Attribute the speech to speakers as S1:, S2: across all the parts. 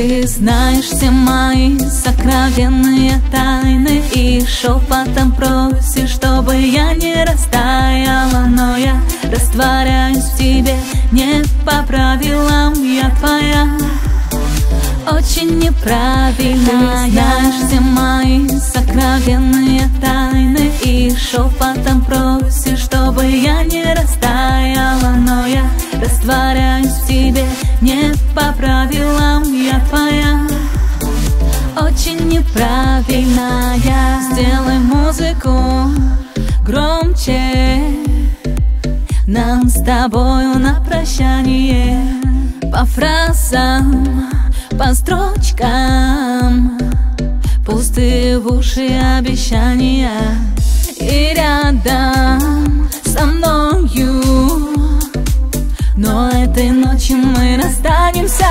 S1: Ты знаешь все мои сокровенные тайны и шепотом просишь, чтобы я не растаяла. Но я растворяюсь в тебе не по правилам, я твоя. Очень неправильно. Ты знаешь все мои сокровенные тайны и шепотом просишь, чтобы я не растаяла. Но я растворяюсь в тебе не по правилам, я твоя. Очень неправильно. Сделай музыку громче, нам с тобою на прощание. По фразам, по строчкам, пустые в уши обещания. И рядом со мною, но этой ночью мы расстанемся.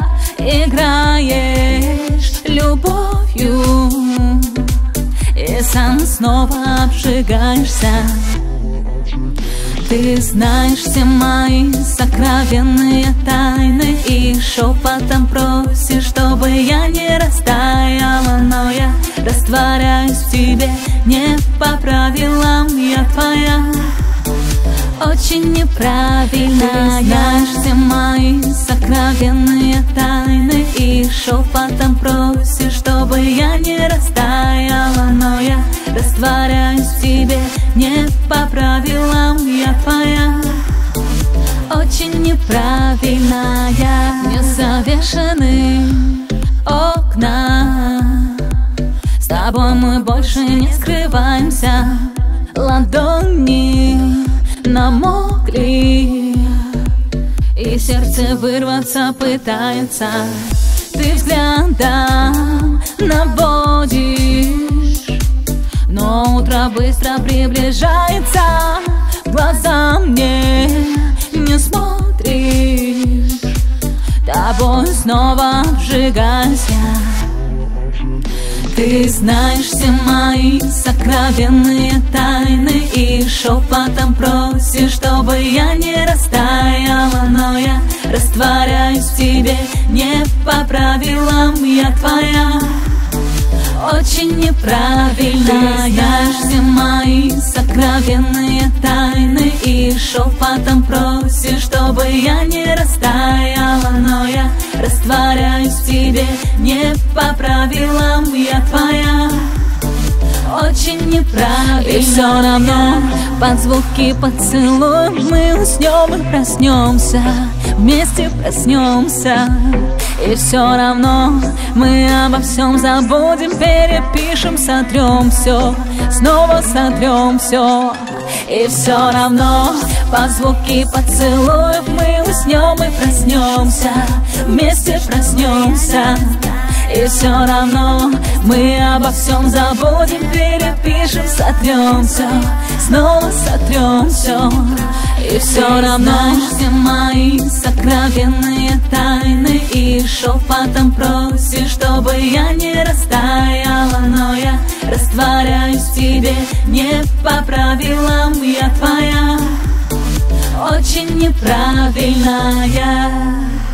S1: Играешь любовью и сам снова обжигаешься. Ты знаешь все мои сокровенные тайны и шепотом просишь, чтобы я не растаяла. Но я растворяюсь в тебе не по правилам, я твоя. Очень неправильно. Ты знаешь все мои сокровенные тайны и шепотом просишь, чтобы я не растаяла. Но я растворяюсь в тебе не по правилам, я твоя. Очень неправильно. Не завешены окна, с тобой мы больше не скрываемся. Ладони намокли, и сердце вырваться пытается. Ты взглядом наводишь, но утро быстро приближается. В глаза мне не смотришь, тобой снова обжигаюсь я. Ты знаешь все мои сокровенные тайны и шепотом просишь, чтобы я не растаяла. Но я растворяюсь в тебе не по правилам, я твоя. Очень неправильно. Ты знаешь все мои сокровенные тайны и шепотом просишь, чтобы я не растаяла. Но я растворяюсь в тебе не по правилам, я твоя. Очень неправильно. И все равно под звуки поцелуев мы уснем и проснемся, вместе проснемся. И все равно мы обо всем забудем, перепишем, сотрем все, снова сотрем все. И все равно под звуки поцелуев мы уснем и проснемся, вместе проснемся. И все равно мы обо всем забудем, перепишем, сотрем все, снова сотрем все. И все равно все мои сокровенные тайны и шепотом просишь, чтобы я не растаяла. Но я растворяюсь в тебе не по правилам, я твоя. Очень неправильная.